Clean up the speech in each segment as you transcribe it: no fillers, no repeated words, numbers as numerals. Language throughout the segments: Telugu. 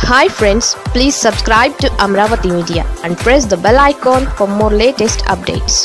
Hi friends, please subscribe to Amravati Media and press the bell icon for more latest updates.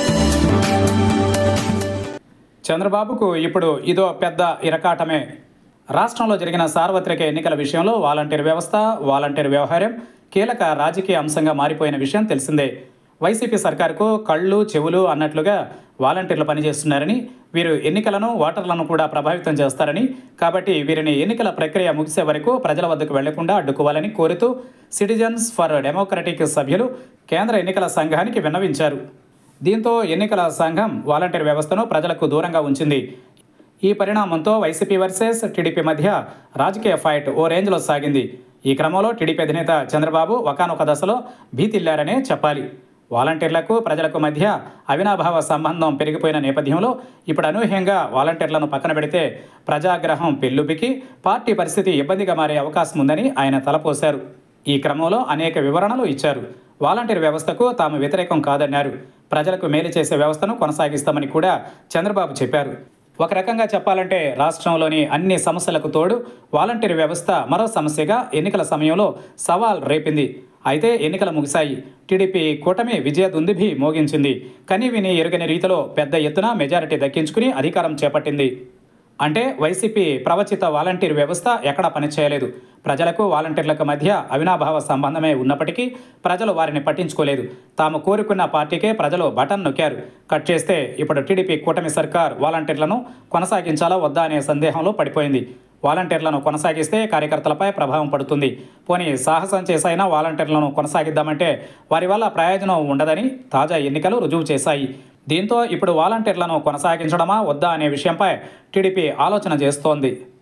చంద్రబాబుకు ఇప్పుడు ఇదో పెద్ద ఇరకాటమే. రాష్ట్రంలో జరిగిన సార్వత్రిక ఎన్నికల విషయంలో వాలంటీర్ వ్యవస్థ, వాలంటీర్ వ్యవహారం కీలక రాజకీయ అంశంగా మారిపోయిన విషయం తెలిసిందే. వైసీపీ సర్కారుకు కళ్ళు చెవులు అన్నట్లుగా వాలంటీర్లు పనిచేస్తున్నారని, వీరు ఎన్నికలను ఓటర్లను కూడా ప్రభావితం చేస్తారని, కాబట్టి వీరిని ఎన్నికల ప్రక్రియ ముగిసే వరకు ప్రజల వద్దకు వెళ్లకుండా అడ్డుకోవాలని కోరుతూ సిటిజన్స్ ఫర్ డెమోక్రటిక్ సభ్యులు కేంద్ర ఎన్నికల సంఘానికి విన్నవించారు. దీంతో ఎన్నికల సంఘం వాలంటీర్ వ్యవస్థను ప్రజలకు దూరంగా ఉంచింది. ఈ పరిణామంతో వైసీపీ వర్సెస్ టీడీపీ మధ్య రాజకీయ ఫైట్ ఓ రేంజ్లో సాగింది. ఈ క్రమంలో టీడీపీ అధినేత చంద్రబాబు ఒకానొక దశలో భీతిల్లారనే చెప్పాలి. వాలంటీర్లకు ప్రజలకు మధ్య అవినాభావ సంబంధం పెరిగిపోయిన నేపథ్యంలో ఇప్పుడు అనూహ్యంగా వాలంటీర్లను పక్కన పెడితే ప్రజాగ్రహం పెల్లుబికి పార్టీ పరిస్థితి ఇబ్బందిగా మారే అవకాశం ఉందని ఆయన తలపోశారు. ఈ క్రమంలో అనేక వివరణలు ఇచ్చారు. వాలంటీర్ వ్యవస్థకు తాము వ్యతిరేకం కాదన్నారు. ప్రజలకు మేలు చేసే వ్యవస్థను కొనసాగిస్తామని కూడా చంద్రబాబు చెప్పారు. ఒక రకంగా చెప్పాలంటే రాష్ట్రంలోని అన్ని సమస్యలకు తోడు వాలంటీర్ వ్యవస్థ మరో సమస్యగా ఎన్నికల సమయంలో సవాల్ రేపింది. అయితే ఎన్నికలు ముగిశాయి. టీడీపీ కూటమి విజయ దుందుభి మోగించింది. కనీవిని ఎరుగని రీతిలో పెద్ద ఎత్తున మెజారిటీ దక్కించుకుని అధికారం చేపట్టింది. అంటే వైసీపీ ప్రవచిత వాలంటీర్ వ్యవస్థ ఎక్కడా పనిచేయలేదు. ప్రజలకు వాలంటీర్లకు మధ్య అవినాభావ సంబంధమే ఉన్నప్పటికీ ప్రజలు వారిని పట్టించుకోలేదు. తాము కోరుకున్న పార్టీకే ప్రజలు బటన్ నొక్కారు. కట్ చేస్తే ఇప్పుడు టీడీపీ కూటమి సర్కార్ వాలంటీర్లను కొనసాగించాలా వద్దా అనే సందేహంలో పడిపోయింది. వాలంటీర్లను కొనసాగిస్తే కార్యకర్తలపై ప్రభావం పడుతుంది. పోనీ సాహసం చేసైనా వాలంటీర్లను కొనసాగిద్దామంటే వారి వల్ల ప్రయోజనం ఉండదని తాజా ఎన్నికలు రుజువు చేశాయి. దీంతో ఇప్పుడు వాలంటీర్లను కొనసాగించడమా వద్దా అనే విషయంపై టీడీపీ ఆలోచన చేస్తోంది.